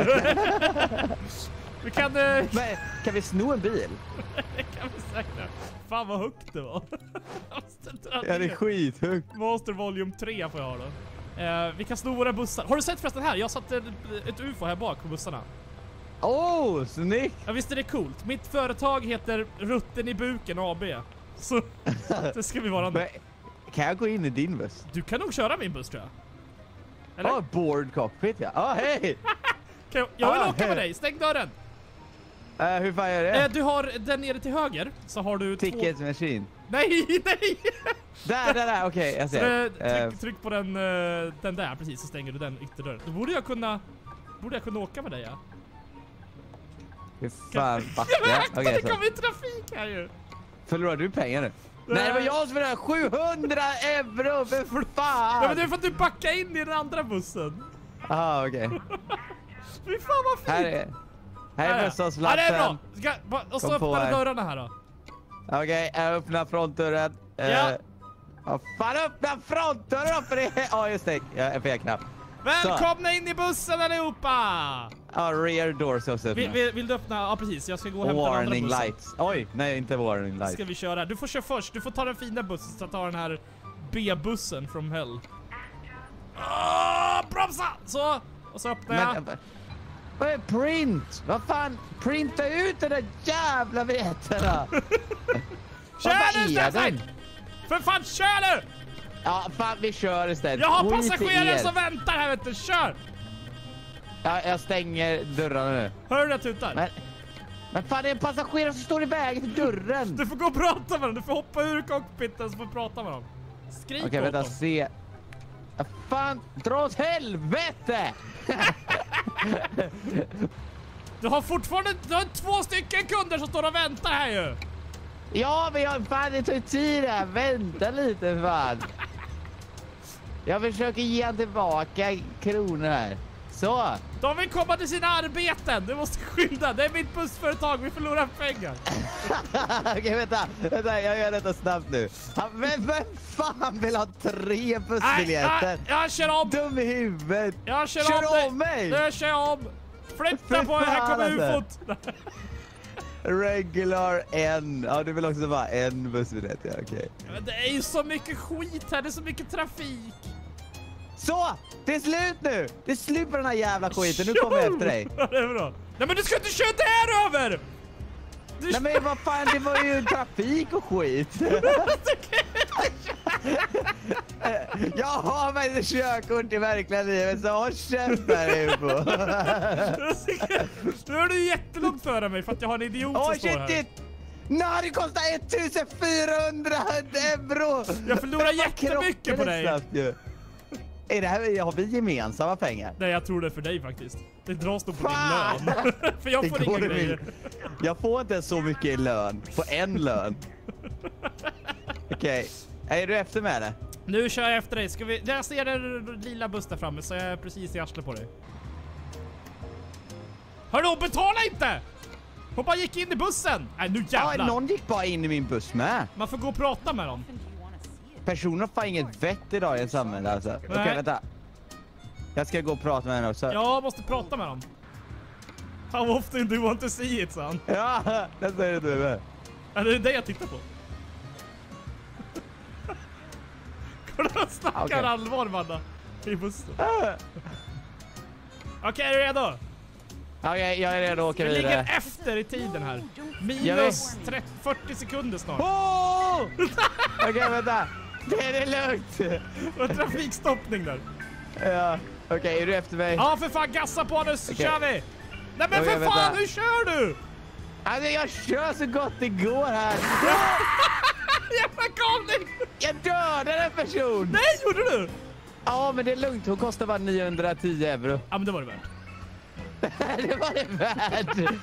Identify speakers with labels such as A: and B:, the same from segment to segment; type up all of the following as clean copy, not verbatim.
A: Vi kan...
B: Men, kan vi sno en bil?
A: Det kan vi säkert. Fan vad högt det var.
B: Ja, det är skithögt.
A: Monster Volume 3 får jag ha då. Vi kan sno våra bussar. Har du sett förresten här? Jag har satt ett UFO här bak på bussarna.
B: Oh, snyggt!
A: Ja, visst är det coolt. Mitt företag heter Rutten i buken AB. Så det ska vi vara nu.
B: Kan jag gå in i din buss?
A: Du kan nog köra min buss, tror jag. Eller?
B: Ja, board cockpit, ja. Hej!
A: Jag vill åka med dig. Stäng dörren.
B: Hur fan gör det?
A: Du har den nere till höger. Så har du
B: Ticket machine.
A: Nej!
B: Där, okej, jag ser.
A: Tryck på den där, precis, så stänger du den ytterdörren. Då borde jag kunna åka med dig, ja.
B: Hur fan backa?
A: Det kommer ju trafik här ju.
B: Förlorar du pengar nu? Nej, det var jag som förlorade 700 euro, för fan!
A: Ja, men det är för att du backar in i den andra bussen.
B: Aha, okej.
A: Fy fan vad fint!
B: Här är bussavslappen.
A: Ja, det är bra. Och så öppnar dörrarna här då.
B: Okej, jag öppnar frontdörren.
A: Ja.
B: Fan, öppna frontdörren för det! Ja, just det. Jag är fel knapp.
A: Välkomna in i bussen allihopa!
B: Ja, rear doors också öppna.
A: Vill du öppna? Ja, precis. Jag ska gå och hämta den andra bussen.
B: Warning lights. Oj, nej, inte warning lights.
A: Ska vi köra? Du får köra först. Du får ta den fina bussen, så ta den här B-bussen from hell. Bromsa! Så! Och så öppnar jag.
B: Vad är print? Vad fan? Printa ut den där jävla veterna!
A: Kör nu, Stefan! För fan, kör nu!
B: Ja, fan, vi kör istället.
A: Jag har passagerare som väntar här, vet du. Kör!
B: Ja, jag stänger dörrarna nu.
A: Hör du det tutar?
B: Men fan, det är en passagerare som står i vägen till dörren.
A: Du får gå och prata med dem. Du får hoppa ur cockpiten så får du prata med dem. Skrik åt dem.
B: Okej, vänta, se. Ja, fan, dra åt helvete!
A: Du har fortfarande 2 stycken kunder som står och väntar här ju.
B: Ja, men fan, det tar tid här. Vänta lite, fan. Jag försöker ge han tillbaka kronor här. Så.
A: De vill komma till sina arbeten. Du måste skynda. Det är mitt bussföretag. Vi förlorar pengar.
B: Okej, vänta. Jag gör detta snabbt nu. Vem fan vill ha 3 bussbiljetter?
A: Jag kör om.
B: Dum i huvudet.
A: Jag kör om mig. Jag kör om. Flytta på. Här kommer ufot.
B: Regular en. Ja, du vill också vara en bussbiljett. Ja, okej.
A: Men det är ju så mycket skit här. Det är så mycket trafik.
B: Så! Det är slut nu! Det är slut på den här jävla skiten. Nu kommer jag efter dig.
A: Ja, det är bra. Nej, men du ska inte köra där över!
B: Nej, men vad fan, det var ju trafik och skit. Jag har mig körkort i verkliga livet, så håll käft där på.
A: Nu är du jättelångt före mig för att jag har en idiot som står här.
B: Nej, det kostar 1400 euro!
A: Jag förlorar jättemycket på dig.
B: Är det här, har vi gemensamma pengar?
A: Nej, jag tror det är för dig faktiskt. Det dras nog på din lön. För jag får inga grejer.
B: Jag får inte så mycket i lön. På en lön. Okej. Är du efter med det?
A: Nu kör jag efter dig. Jag ser den lila buss där framme, så jag är precis i arslet på dig. Hörru, betala inte! Hon bara gick in i bussen. Nej, nu jävlar.
B: Ja, någon gick bara in i min buss med.
A: Man får gå och prata med dem.
B: Personer har fan inget vett idag i en samhälle alltså. Okej, vänta. Jag ska gå och prata med henne också.
A: Jag måste prata med dem. How often do you want to see it, son?
B: Ja, det säger du med.
A: Ja, det är det jag tittar på. Kolla, snackar allvar, manna. I bussen. Okej, är du redo?
B: Okej, jag är redo att åka vidare.
A: Vi ligger efter i tiden här. Minus 40 sekunder snart.
B: Okej, vänta. Det är lugnt.
A: Och trafikstoppning där.
B: Ja, okej, är du efter mig?
A: Ja, för fan, gassa på nu, så kör vi. Nej, men för fan, hur kör du?
B: Alltså, jag kör så gott det går här.
A: Jävla galning.
B: Jag dödade en person.
A: Nej, gjorde du?
B: Ja, men det är lugnt. Hon kostar bara 910 euro.
A: Ja, men det var det värt.
B: Det var det värt.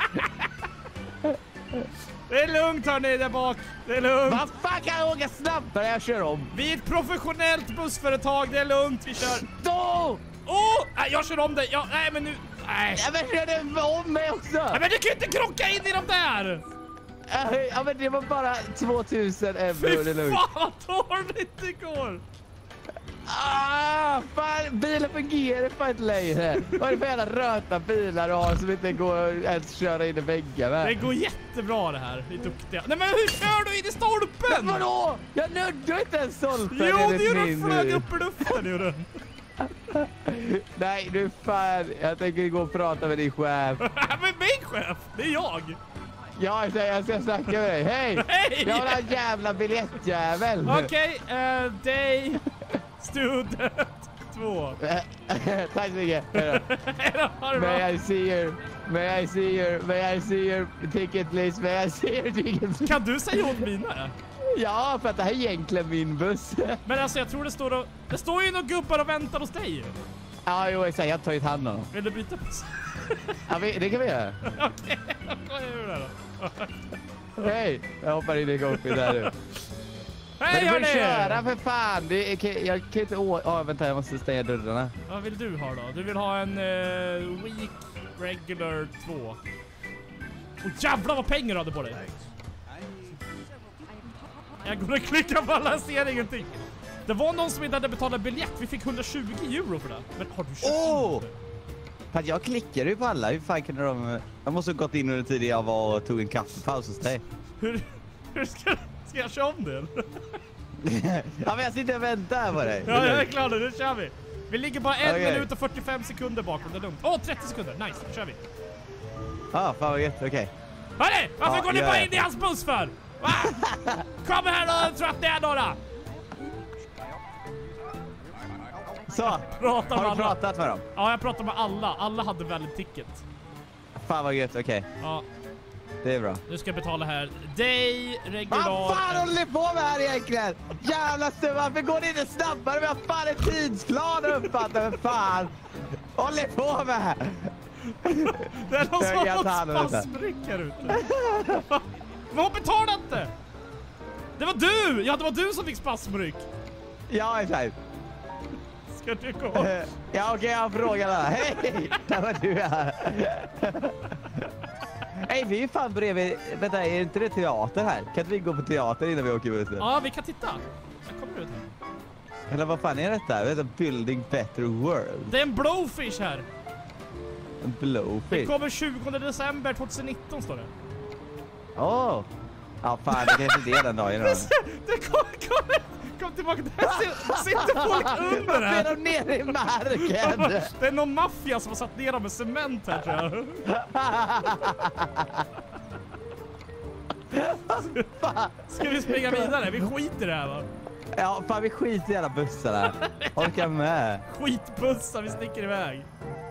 A: Det är lugnt, hörni, där bak. Det är lugnt.
B: Vad fan, kan jag åka snabbare? Jag kör om.
A: Vi är ett professionellt bussföretag. Det är lugnt, vi kör.
B: Då!
A: Nej, jag kör om dig. Nej, men nu... Nej.
B: Ja, men kör du om mig också?
A: Ja, men du kan inte krocka in i de där.
B: Ja, men det var bara 2000 euro.
A: Fy fan, vad torrligt det går.
B: Fan, bilen fungerar fan inte längre. Vad är det för jävla röta bilar du har som inte går ens köra in i väggen?
A: Det går jättebra det här. Vi är duktiga. Nej men hur kör du in i stolpen?
B: Men vadå? Jag nödde inte ens stolpen.
A: Jo, det gjorde du. Flög upp i luften, gjorde du.
B: Nej, du fan. Jag tänker gå och prata med din chef.
A: Men min chef? Det är jag.
B: Ja, jag ska snacka med dig. Hej!
A: Hej!
B: Jag har en jävla biljettjävel.
A: Okej, day student 2.
B: Tack så mycket. May I see your ticket please? May I see your ticket please?
A: Kan du säga åt mina?
B: Ja, för att det här är egentligen min buss.
A: Men alltså jag tror det står ju några gubbar och väntar hos dig.
B: Ja, jo, exakt. Jag tar ju hand om dem.
A: Vill du byta buss?
B: Ja, det kan vi göra.
A: Okej, vad gör du där då?
B: Hej, jag hoppar in i cockpit där nu.
A: Hej
B: men du får
A: hörni!
B: köra för fan. Jag kan inte... vänta, jag måste stänga dörrarna.
A: Vad vill du ha då? Du vill ha en week regular 2. Och jävlar vad pengar du hade på dig. Jag går och klickar på alla, jag ser ingenting. Det var någon som inte hade betalat biljett. Vi fick 120 euro för det. Men har du köpt det?
B: För att jag klickade ju på alla. Hur fan kunde de... Jag måste ha gått in under tiden jag var och tog en kaffepaus hos dig.
A: Hur ska jag köra om det?
B: Ja, men jag sitter och väntar här på dig.
A: Ja, jag är klar nu. Nu kör vi. Vi ligger bara 1
B: Okej.
A: minut och 45 sekunder bakom. Det är lugnt. 30 sekunder. Nice, nu kör vi.
B: Ja, fan vad gött. Okej.
A: Hörni, varför
B: Ja,
A: går ni
B: gör
A: bara
B: det.
A: in i hans buss för? Va? Kom här och tror att det är några.
B: Så,
A: Prata med
B: har du
A: alla.
B: pratat med dem?
A: Ja, jag pratade med alla. Alla hade väldigt ticket.
B: Fan vad gött, okej.
A: Ja,
B: Det är bra.
A: nu ska jag betala här. Day, regular...
B: Vad fan håller ni på med här egentligen? Jävla stöv, varför går det inte snabbare? Vi har fan en tidsplan uppfattar för fan. Vad håller ni på med?
A: Det är någon som
B: Jag tar hand om
A: har
B: detta.
A: fått spasmryck här ute. Men hon betalade inte! Det var du! Ja, det var du som fick spasmryck.
B: Ja, exakt.
A: Ska du gå?
B: Ja, okej, jag frågar där. Hej! Där var du här. Hej, vi är ju fan bredvid... Vänta, är inte det teater här? Kan inte vi gå på teater innan vi åker bussen?
A: Ja, vi kan titta. Jag kommer ut här.
B: Eller vad fan är detta? Vänta, Building Better World.
A: Det är en blowfish här.
B: En
A: Det
B: blowfish.
A: kommer 20 december 2019 står det.
B: Åh! Ja, fan, det kanske inte är den dagen.
A: Det kom tillbaka. Där sitter folk under
B: Varför är
A: här.
B: de nere i marken?
A: Det är någon maffia som har satt ner dem med cement här, tror jag. Ska vi springa vidare? Vi skiter i det här, va?
B: Ja, fan, vi skiter i alla bussarna. Orkar med.
A: Skitbussar, vi sticker iväg.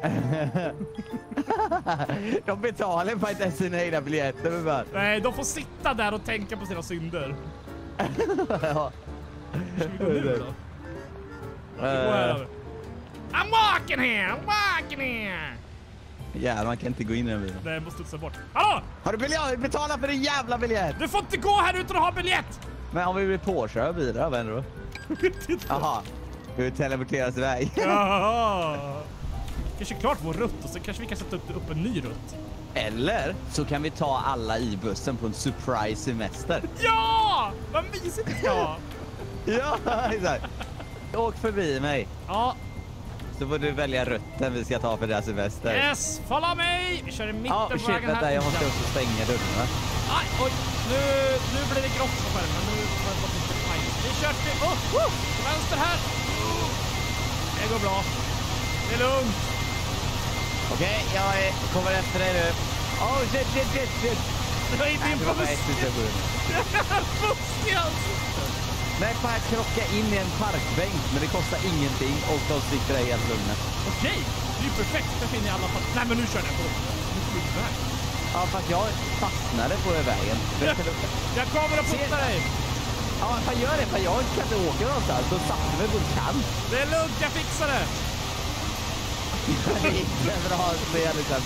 B: De betalar bara inte ens sina egna biljetter. Men bara...
A: Nej, de får sitta där och tänka på sina synder.
B: Ja.
A: Ska vi gå nu då? Gå här över. I'm walking here!
B: Ja, man kan inte gå in i den bilen.
A: Nej, jag måste studsa bort. Hallå!
B: Har du betalat för din jävla biljett?
A: Du får inte gå här utan att ha biljett!
B: Men om vi blir påkörda av bilar, vad händer då? Jaha, vi teleporteras iväg.
A: Jaha. Kanske klart vår rutt och så kanske vi kan sätta upp en ny rutt.
B: Eller så kan vi ta alla i bussen på en surprise semester.
A: Ja! Vad mysigt det ska vara.
B: Ja, exakt. Åk förbi mig.
A: Ja,
B: Så får du välja rutten vi ska ta för deras semester.
A: yes, follow mig! Vi kör i mitten
B: Ja,
A: på
B: shit,
A: vägen
B: vänta,
A: här.
B: jag måste också stänga dörrarna.
A: Aj, oj, nu blir det grått på skärmen. Nu får jag lite fajn. Vi kör till... Vänster här! Det går bra. Det är lugnt.
B: Okej, jag kommer efter dig nu. Oh, shit.
A: Det var inte in
B: Det
A: på
B: var bara ett situation.
A: bussen.
B: Nej, fan, jag krockar in i en parkbänk, men det kostar ingenting och de sitter där helt lugna.
A: Okej, det är ju perfekt. Där finner jag alla fall. Nej, men nu kör jag på. Nu ska vi ut här.
B: Ja, fast jag fastnade på vägen.
A: Jag kommer att putta dig.
B: Ja, fan gör det, för jag kan inte åka någonstans. Så satte vi på en kant.
A: Det är lugnt, jag fixar det.
B: Det är inte bra spel, liksom.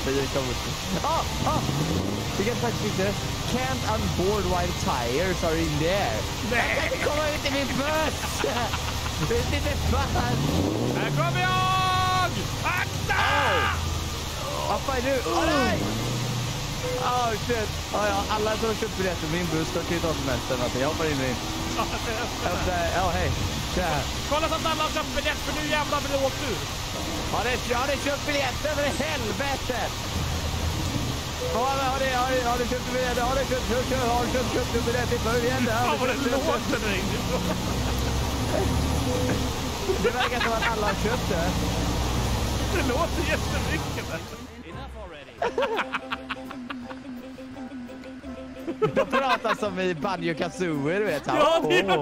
B: Vi kan faktiskt inte... Can't unboard while tires are in there.
A: Nej.
B: Jag kan inte komma ut i min buss! Det är inte fan!
A: Här kommer jag! Akta!
B: Vad fan är du? Åh, nej! Oh shit! Ja, alla som har köpt biljetter på min buss, de kan ju ta semester eller någonting. Jag hoppar in i din. Ja, hej. Tja.
A: Kolla så att alla har köpt biljett för nu jävlar blir det åkt ur.
B: Har ni köpt biljetter för helvete? Har du köpt biljetter? Har du köpt biljetter för biljetter?
A: Fan vad det låter där inifrån.
B: Det verkar som att alla har köpt det.
A: Det låter jättemycket där.
B: De pratar som i Banjo Kazooie, du vet.
A: Ja, det är...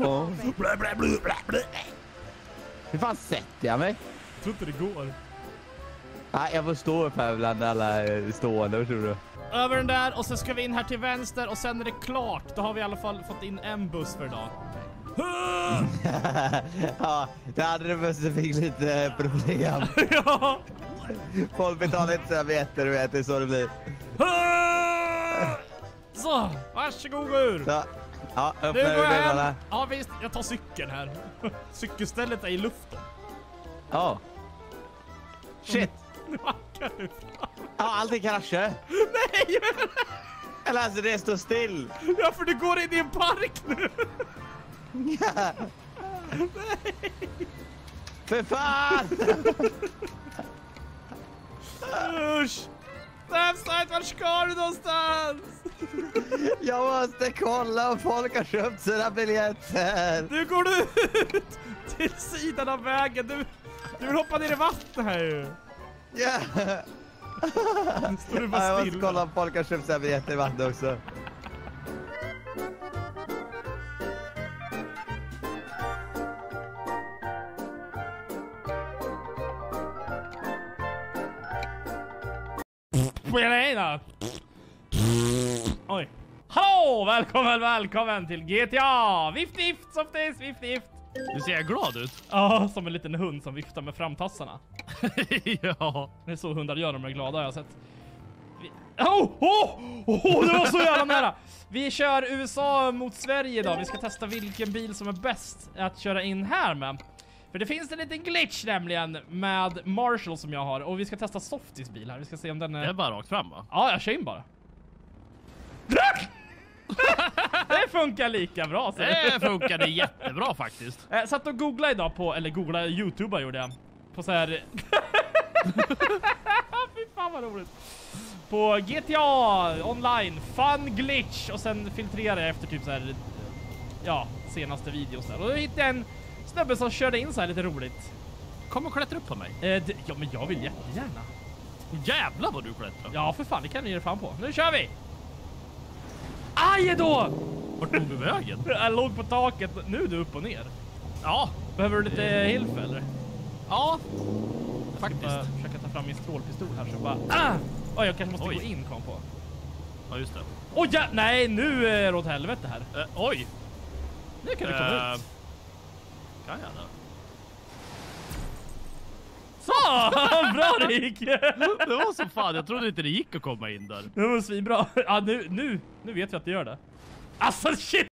B: Hur fan sätter jag mig?
A: Jag tror inte det går.
B: Nej, jag får stå upp här bland alla stående, tror du.
A: Över den där och sen ska vi in här till vänster och sen är det klart. Då har vi i alla fall fått in en buss för idag.
B: Ja, det hade du bussen fick lite problem.
A: Ja.
B: Folk betalar inte så biljetter, du vet, det är så det blir.
A: Så, varsågod gå ur.
B: Så. Ja,
A: Nu
B: öppna
A: går jag
B: dörrarna.
A: hem. Ja visst, jag tar cykeln här. Cykelstället är i luften.
B: Ja. Shit.
A: Nu hackar du fram.
B: Ja, allting kraschar.
A: Nej!
B: Eller alltså, det står still.
A: Ja, för du går in i en park nu.
B: Ja. För fan!
A: Usch! Snapside, vart ska du någonstans?
B: Jag måste kolla om folk har köpt sina biljetter.
A: Nu går du ut till sidan av vägen. Du vill hoppa ner i vattnet här ju.
B: Ja.
A: Står du bara
B: Jag måste
A: still?
B: kolla om folk har köpt sina biljetter i vattnet också.
A: Oj. Hallå! Välkommen till GTA! Vift vift, softis, vift vift.
C: Du ser glad ut.
A: Ja, som en liten hund som viftar med framtassarna.
C: Ja.
A: Det är så hundar gör, de är glada, jag har sett. Det var så jävla nära! Vi kör USA mot Sverige idag. Vi ska testa vilken bil som är bäst att köra in här med. För det finns en liten glitch nämligen med Marshall som jag har. Och vi ska testa Softis bil här. Vi ska se om den är...
C: Det är bara rakt fram, va?
A: Ja, jag kör in bara. Det funkar lika bra. Så.
C: Det funkade jättebra faktiskt.
A: Satt och googlade idag på, eller googlade, YouTuber gjorde jag. På så här... Fy fan vad roligt. På GTA online, fun glitch. Och sen filtrerade jag efter typ så här, ja, senaste videos där. Och då hittade jag en snubbe som körde in så här lite roligt.
C: Kom och klättra upp på mig.
A: Ja, men jag vill jättegärna.
C: Jävlar vad du klättrar.
A: Ja, för fan, det kan ni ge fan på. Nu kör vi! Aj då!
C: Vart tog du vägen?
A: Jag låg på taket. Nu är du upp och ner.
C: Ja.
A: Behöver du lite hilf eller?
C: Ja.
A: Jag
C: Faktiskt.
A: ska försöka ta fram min strålpistol här så bara... Ah! Oj, jag kanske måste gå in, kom på.
C: Ja, just det.
A: Oj, ja, nej, nu är det åt helvete här.
C: Oj.
A: Nu kan du komma ut.
C: Kan jag då?
A: Så! Bra det gick!
C: Det var så fan, jag trodde inte det gick att komma in där.
A: Det var svinbra. Ja, nu vet vi att det gör det. Alltså shit!